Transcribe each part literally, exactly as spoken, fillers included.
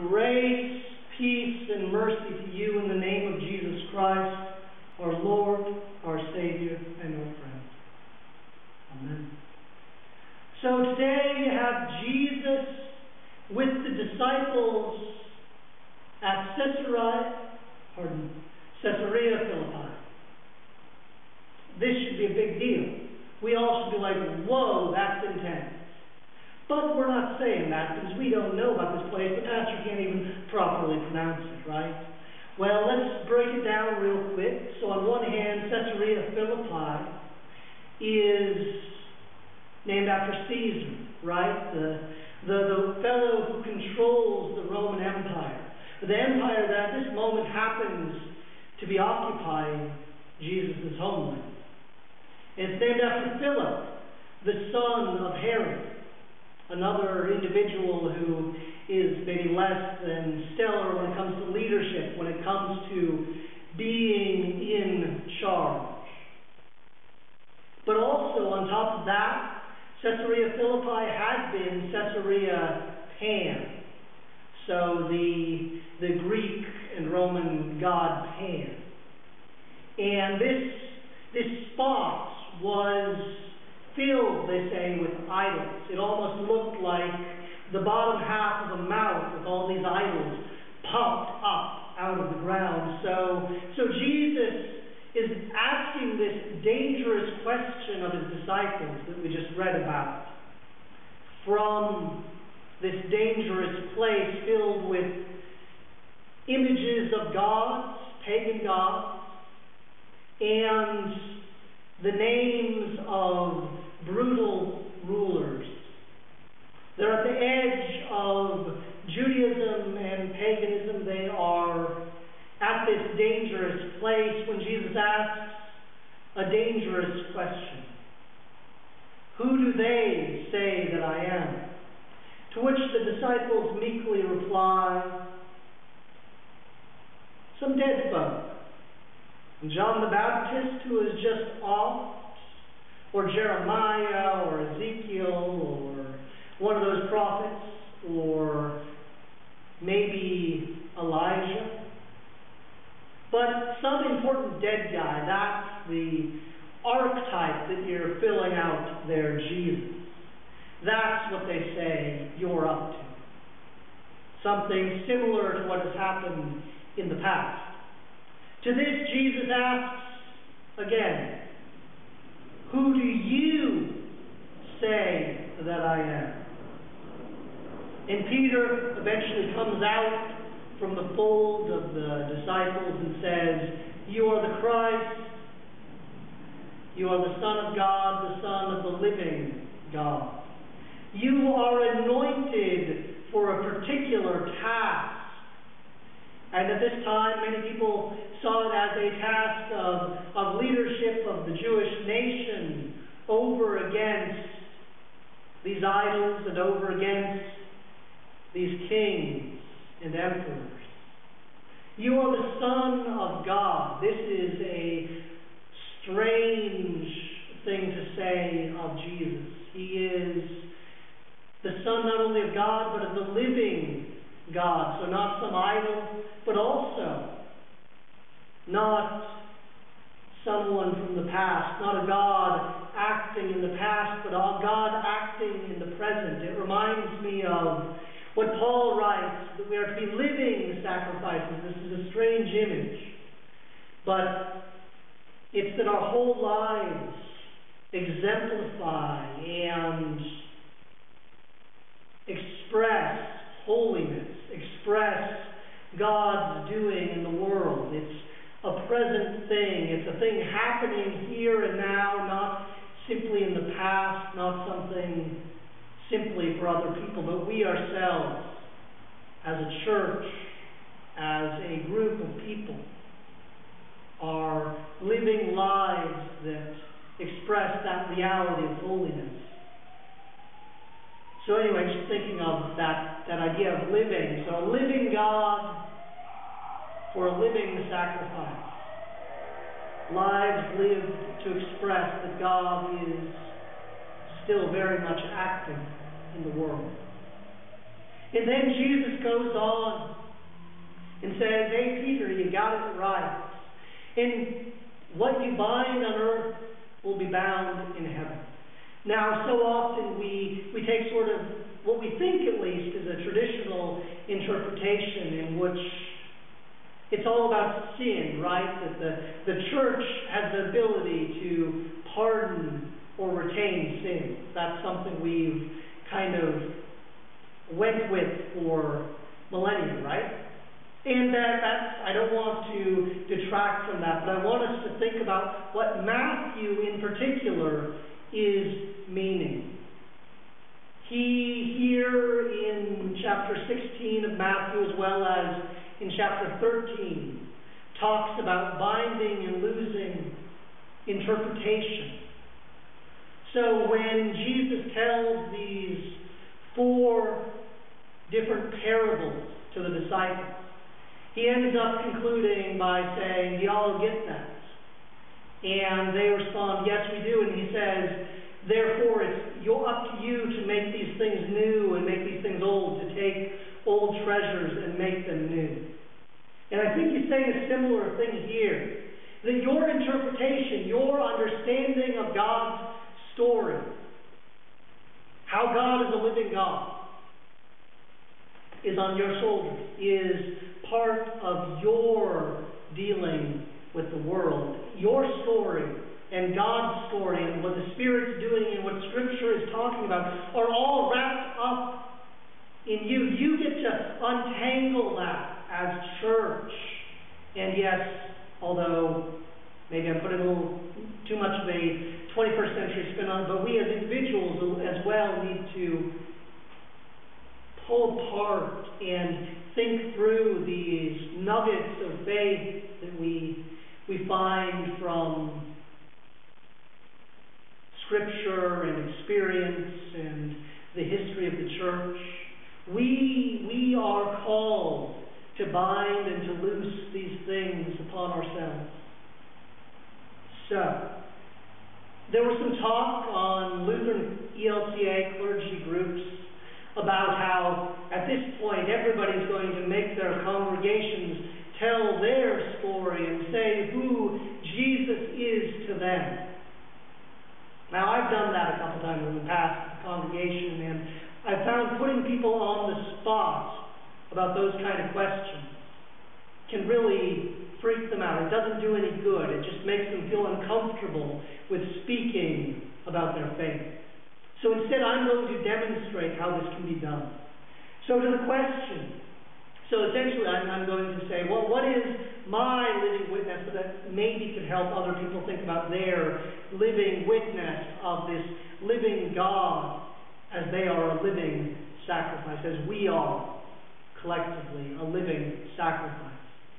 Grace, peace, and mercy to you in the name of Jesus Christ, our Lord, our Savior, and our friend. Amen. So today you have Jesus with the disciples at Caesarea, pardon, Caesarea Philippi. This should be a big deal. We all should be like, whoa, that's intense. But we're not saying that because we don't know about this place. The pastor can't even properly pronounce it, right? Well, let's break it down real quick. So on one hand, Caesarea Philippi is named after Caesar, right? The, the, the fellow who controls the Roman Empire. The empire that at this moment happens to be occupying Jesus' homeland. And it's named after Philip, the son of Herod. Another individual who is maybe less than stellar when it comes to leadership, when it comes to being in charge. But also, on top of that, Caesarea Philippi had been Caesarea Pan. So the, the Greek and Roman god Pan. And this, this spot was filled, they say, with idols. It almost looked like the bottom half of a mouth with all these idols pumped up out of the ground. So, so Jesus is asking this dangerous question of his disciples that we just read about. From this dangerous place filled with images of gods, pagan gods, and the names of brutal rulers. They're at the edge of Judaism and paganism. They are at this dangerous place when Jesus asks a dangerous question. Who do they say that I am? To which the disciples meekly reply, some dead folk. John the Baptist, who is just off, or Jeremiah, or Ezekiel, or one of those prophets, or maybe Elijah. But some important dead guy, that's the archetype that you're filling out there, Jesus. That's what they say you're up to. Something similar to what has happened in the past. To this, Jesus asks again, who do you say that I am? And Peter eventually comes out from the fold of the disciples and says, you are the Christ, you are the Son of God, the Son of the living God. You are anointed for a particular task. And at this time, many people saw it as a task of, of leadership of the Jewish nation over against these idols and over against these kings and emperors. You are the Son of God. This is a strange thing to say of Jesus. He is the Son not only of God, but of the living God. So not some idol, but also not someone from the past, not a God acting in the past, but a God acting in the present. It reminds me of what Paul writes, that we are to be living sacrifices. This is a strange image, but it's that our whole lives exemplify and express holiness, express God's doing in the world. It's a present thing. It's a thing happening here and now, not simply in the past, not something simply for other people, but we ourselves, as a church, as a group of people, are living lives that express that reality of holiness. So anyway, just thinking of that, that idea of living. So a living God for a living sacrifice. Lives lived to express that God is still very much active in the world. And then Jesus goes on and says, hey, Peter, you got it right. And what you bind on earth will be bound in heaven. Now, so often we, we take sort of what we think, at least, is a traditional interpretation in which it's all about sin, right? That the, the church has the ability to pardon or retain sin. That's something we've kind of went with for millennia, right? And that, that's, I don't want to detract from that, but I want us to think about what Matthew in particular is meaning. He, here in chapter sixteen of Matthew, as well as in chapter thirteen, talks about binding and loosing interpretation. So when Jesus tells these four different parables to the disciples, he ends up concluding by saying, do y'all get that? And they respond, yes, we do. And he says, therefore, it's up to you to make these things new and make these things old, to take old treasures and make them new. And I think he's saying a similar thing here. That your interpretation, your understanding of God's story, how God is a living God, is on your shoulders, is part of your dealing with the world. Your story and God's story and what the Spirit's doing and what Scripture is talking about are all wrapped up in you. You get to untangle that as church. And yes, although maybe I'm putting a little too much of a twenty-first century spin on it, but we as individuals as well need to pull apart and think through these nuggets of faith that we we find from Scripture and experience and the history of the church. We, we are called to bind and to loose these things upon ourselves. So, there was some talk on Lutheran E L C A clergy groups about how at this point everybody's going to make their congregations tell their story and say who Jesus is to them. Now, I've done that a couple times in the past at the congregation, and I've found putting people on the spot about those kind of questions can really freak them out. It doesn't do any good. It just makes them feel uncomfortable with speaking about their faith. So instead, I'm going to demonstrate how this can be done. So to the question. So essentially, I'm, I'm going to say, well, what is my living witness so that maybe could help other people think about their living witness of this living God as they are a living sacrifice, as we are collectively a living sacrifice.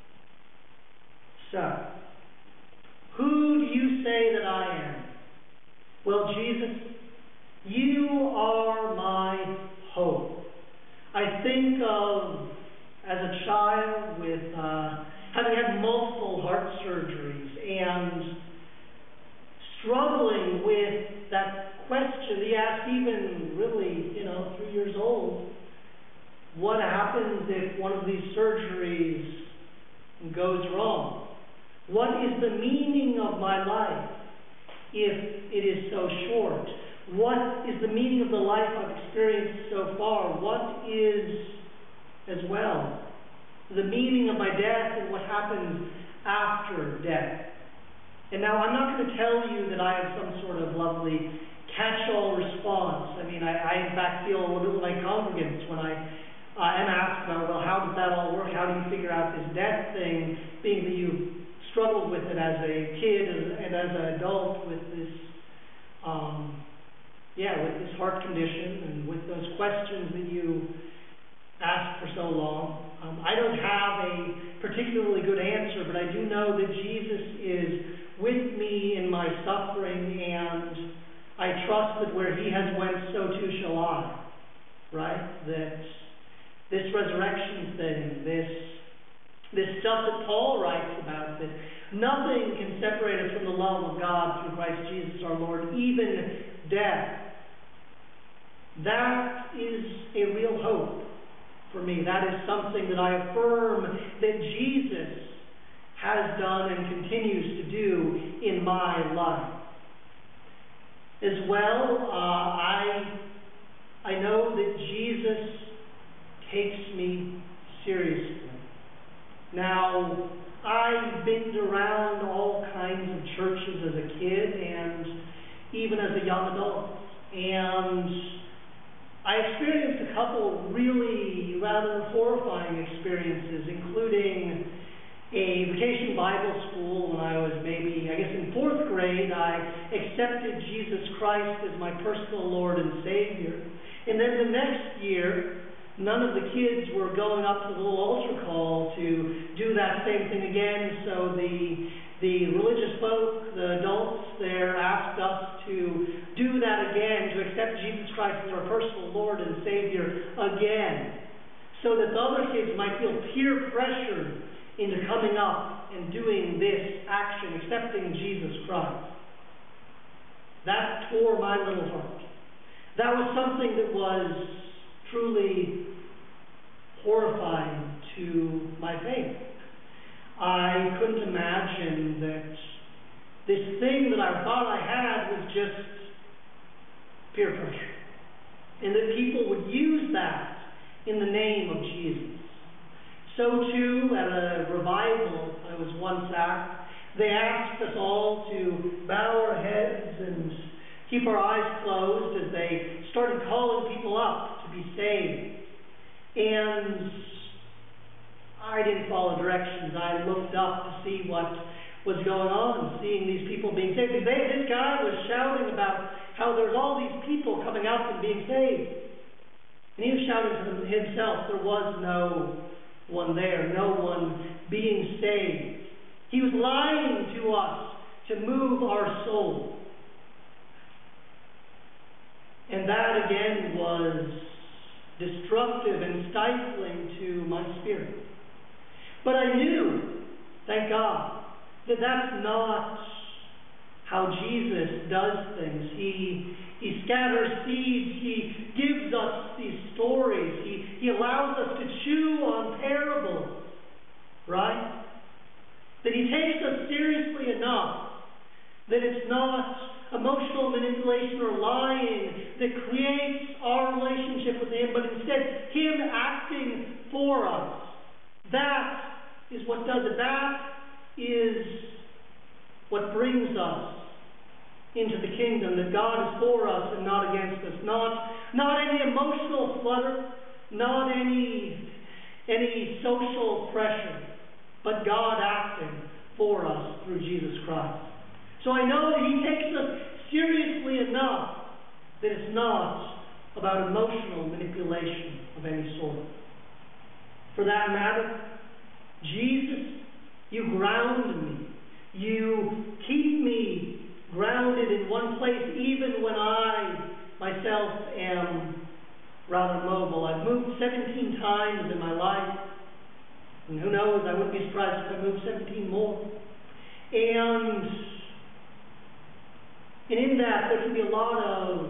So, who do you say that I am? Well, Jesus, you are my hope. I think of, as a child, with uh, having had multiple heart surgeries and struggling with that question he asked, even really, you know, three years old. What happens if one of these surgeries goes wrong? What is the meaning of my life if it is so short? What is the meaning of the life I've experienced so far? What is, as well, the meaning of my death and what happens after death? And now, I'm not going to tell you that I have some sort of lovely catch-all response. I mean, I, I in fact feel a little bit like congregants when I uh, am asked about, well, how does that all work? How do you figure out this death thing, being that you've struggled with it as a kid and as an adult with this, um, yeah, with this heart condition and with those questions that you asked for so long. Um, I don't have a particularly good answer, but I do know that Jesus is with me in my suffering, and I trust that where he has went, so too shall I. Right? That this resurrection thing, this this stuff that Paul writes about, that nothing can separate us from the love of God through Christ Jesus our Lord, even death. That is a real hope for me. That is something that I affirm that Jesus has done and continues to do in my life. As well, uh, I, I know that Jesus takes me seriously. Now, I been around all kinds of churches as a kid and even as a young adult. And I experienced a couple really rather horrifying experiences, including a vacation Bible school when I was maybe, I guess in fourth grade. I accepted Jesus Christ as my personal Lord and Savior. And then the next year, none of the kids were going up to the little altar call to do that same thing again, so the the religious folk, the adults there, asked us to do that again, to accept Jesus Christ as our personal Lord and Savior again, so that the other kids might feel peer pressure into coming up and doing this action, accepting Jesus Christ. That tore my little heart. That was something that was truly horrifying to my faith. I couldn't imagine that this thing that I thought I had was just peer pressure, and that people would use that in the name of Jesus. So too, at a revival I was once at, they asked us all to bow our heads and keep our eyes closed as they started calling people up to be saved. And I didn't follow directions. I looked up to see what was going on, seeing these people being saved. Because they, this guy was shouting about how there's all these people coming up and being saved. And he was shouting to himself. There was no one there, no one being saved. He was lying to us to move our soul. And that again was destructive and stifling to my spirit. But I knew, thank God, that that's not how Jesus does things. He, he scatters seeds. He gives us these stories. He, he allows us to chew on parables, right? That he takes us seriously enough that it's not emotional manipulation or lying that creates our relationship with him, but instead him acting for us. That is what does it. That is what brings us into the kingdom, that God is for us and not against us. Not, not any emotional flutter, not any, any social pressure, but God acting for us through Jesus Christ. So I know that he takes us seriously enough that it's not about emotional manipulation of any sort. For that matter, Jesus, you ground me. You keep me grounded in one place even when I myself am rather mobile. I've moved seventeen times in my life. And who knows, I wouldn't be surprised if I moved seventeen more. And, and in that, there can be a lot of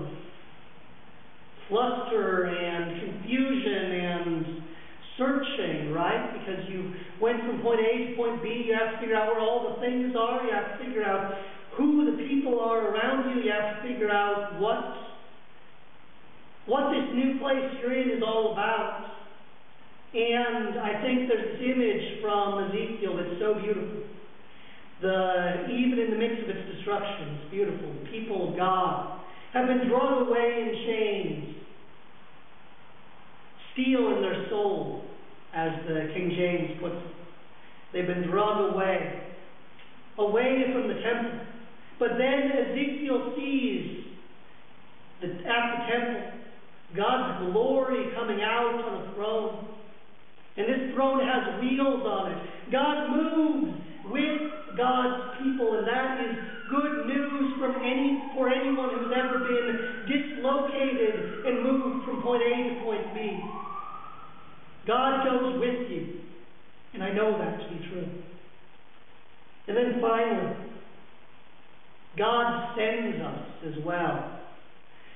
fluster and confusion and searching, right? Because you went from point A to point B, you have to figure out where all the things are, you have to figure out who the people are around you, you have to figure out what, what this new place you're in is all about. And I think there's this image from Ezekiel that's so beautiful. The, even in the midst of its destruction, it's beautiful. The people of God have been drawn away in chains, steel in their soul, as the King James puts it. They've been dragged away, away from the temple. But then Ezekiel sees that at the temple, God's glory coming out on a throne. And this throne has wheels on it. God moves with God's people, and that is good news from any for anyone who's ever been dislocated and moved from point A to point B. God goes with you, and I know that to be true. And then finally, God sends us as well.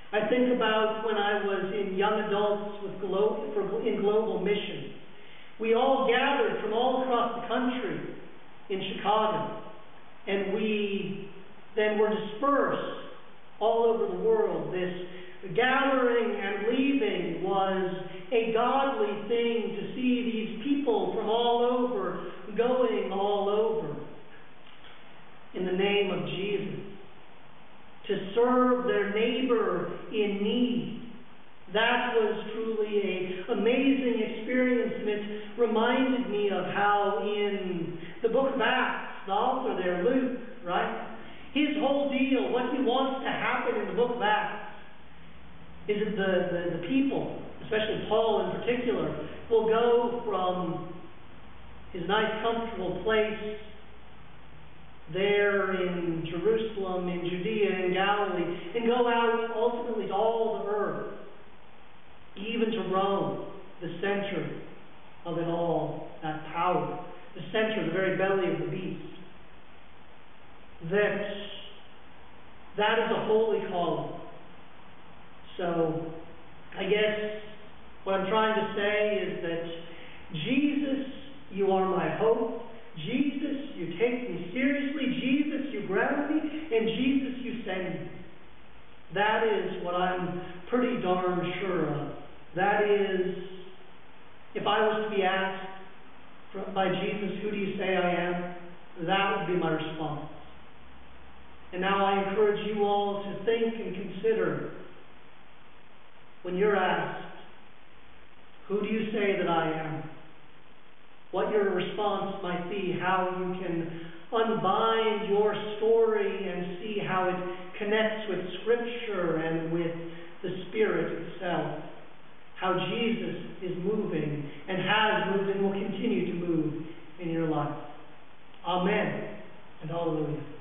I think about when I was in young adults with glo- for, in global mission. We all gathered from all across the country in Chicago, and we then were dispersed all over the world. This gathering and leaving was a godly thing to see these people from all over going all over in the name of Jesus, to serve their neighbor in need. That was truly an amazing experience, and it reminded me of how in the book of Acts, the author there, Luke, right? His whole deal, what he wants to happen in the book of Acts, is that the, the, the people, especially Paul in particular, will go from his nice, comfortable place there in Jerusalem, in Judea, in Galilee, and go out ultimately to all the earth, even to Rome, the center of it all, that power, the center, the very belly of the beast. That that is a holy calling. So, I guess what I'm trying to say is that Jesus, you are my hope. Jesus, you take me seriously. Jesus, you ground me. And Jesus, you send me. That is what I'm pretty darn sure of. That is, if I was to be asked by Jesus, who do you say I am? That would be my response. And now I encourage you all to think and consider, when you're asked, who do you say that I am? What your response might be, how you can unbind your story and see how it connects with Scripture and with the Spirit itself. How Jesus is moving and has moved and will continue to move in your life. Amen and hallelujah.